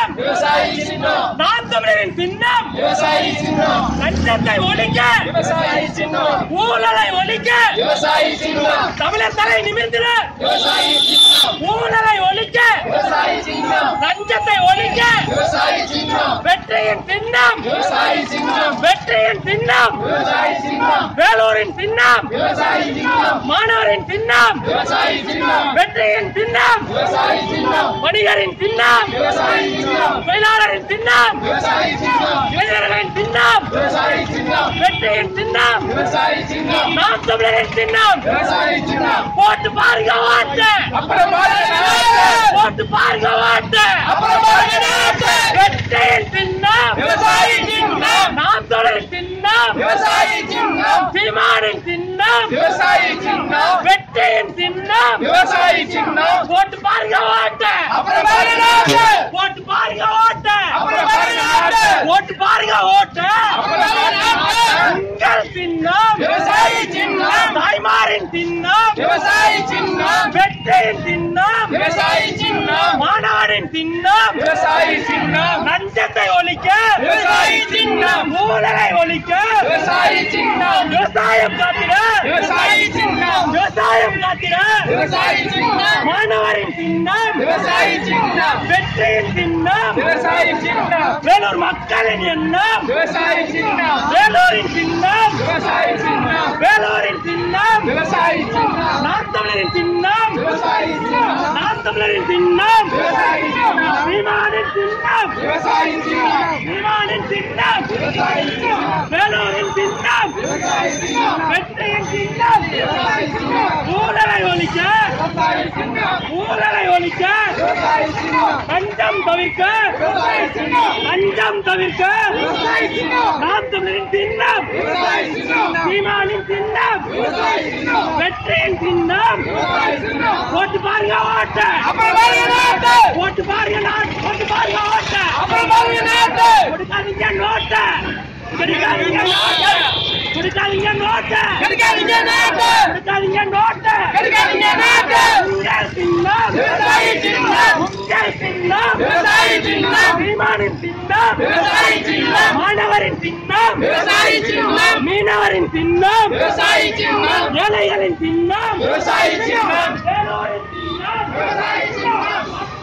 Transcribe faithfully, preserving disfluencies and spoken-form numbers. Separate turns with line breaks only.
சின்னம்
விவசாயி சின்னம்
நாம் தமிழரின் சின்னம்
விவசாயி சின்னம்
லஞ்சத்தை ஒழிக்க
விவசாயி சின்னம்
ஊழலை ஒழிக்க
விவசாயி சின்னம்
தமிழர் தலை நிமிர்ந்திட
விவசாயி சின்னம்
ஊழலை ஒழிக்க
விவசாயி சின்னம்
லஞ்சத்தை ஒழிக்க
விவசாயி சின்னம்
வெற்றியின் சின்னம்
விவசாயி சின்னம்
வெற்றியின் சின்னம்
விவசாயி சின்னம்
வேலூரின் சின்னம்
விவசாயி சின்னம்
மாணவரின் சின்னம்
விவசாயி சின்னம்
வெற்றியின் சின்னம்
விவசாயி சின்னம்
வணிகரின் சின்னம்
விவசாயி சின்னம்
தொழிலாளரின் சின்னம்
விவசாயி சின்னம்
இளைஞர்களின் சின்னம்
விவசாயி சின்னம்
வெற்றியின் சின்னம்
விவசாயி சின்னம்
நாம் தமிழரின் சின்னம்
விவசாயி சின்னம்
போட்டு பாருங்க ஓட்டு
அப்புறம் பாருங்க நாட்டு
போட்டு பாருங்க ஓட்டு
அப்புறம் பாருங்க நாட்டு
வெற்றியின் சின்னம்
விவசாயி சின்னம்
நாம் தமிழரின் சின்னம்
விவசாயி சின்னம்
சீமானின் சின்னம்
விவசாயி சின்னம்
வெற்றியின் சின்னம்
விவசாயி சின்னம்
போட்டு பாருங்க ஓட்டு
அப்புறம் பாருங்க நாட்டு
போட்டு பாருங்க ஓட்டு
அப்புறம் பாருங்க நாட்டு
போட்டு பாருங்க ஓட்டு
அப்புறம் பாருங்க நாட்டு
உங்கள் சின்னம்
விவசாயி சின்னம்
தாய்மாரின் சின்னம்
விவசாயி சின்னம்
வெற்றியின் சின்னம்
விவசாயி சின்னம்
மாணவரின் சின்னம்
விவசாயி சின்னம்
லஞ்சத்தை ஒழிக்க
விவசாயி சின்னம்
ஊழலை ஒழிக்க
விவசாயி சின்னம்
விவசாயம் காத்திட
விவசாயி சின்னம்
விவசாயம் காத்திட
விவசாயி சின்னம்
மாணவரின் சின்னம்
விவசாயி சின்னம்
வெற்றியின் சின்னம்
விவசாயி சின்னம்
வேலூர் மக்களின் எண்ணம்
விவசாயி சின்னம்
வேலூரின் சின்னம்
விவசாயி சின்னம்
வேலூரின் சின்னம்
விவசாயி சின்னம்
நாம் தமிழரின் சின்னம்
விவசாயி சின்னம்
நாம் தமிழரின் சின்னம்
விவசாயி சின்னம்
சீமானின் சின்னம்
விவசாயி சின்னம்
சீமானின் சின்னம்
விவசாயி சின்னம்
வேலூரின் சின்னம்
விவசாயி சின்னம்
வெற்றியின் சின்னம்
விவசாயி சின்னம்
ஊழலை ஒழிக்க
விவசாயி சின்னம்
ஊழலை ஒழிக்க
விவசாயி சின்னம்
லஞ்சம் தவிர்க்க
விவசாயி சின்னம்
லஞ்சம் தவிர்க்க
விவசாயி சின்னம்
நாம் தமிழரின் சின்னம்
விவசாயி சின்னம்
சீமானின் சின்னம்
விவசாயி சின்னம்
வெற்றியின் சின்னம்
விவசாயி சின்னம்
ஓட்டு பாருங்க ஓட்டு
அப்புறம் பாருங்க நாட்டு
ஓட்டு பாருங்க நாட்டு ஓட்டு பாருங்க ஓட்டு
அப்புறம் பாருங்க நாட்டு
கொடுக்காதீங்க நோட்டு கொடுக்காதீங்க நோட்டு கொடுக்காதீங்க நோட்டு
கிடைக்காதீங்க நாட்டு
கொடுக்காதீங்க நோட்டு
கிடைக்காதீங்க நாட்டு
உங்கள் சின்னம்
விவசாயி சின்னம்
உங்கள் சின்னம்
விவசாயி சின்னம்
சீமானின் சின்னம்
விவசாயி சின்னம்
மாணவரின் சின்னம்
விவசாயி சின்னம்
மீனவரின் சின்னம்
விவசாயி சின்னம்
ஏழைகளின் சின்னம்
விவசாயி சின்னம்
வேலூரின் சின்னம்
விவசாயி சின்னம்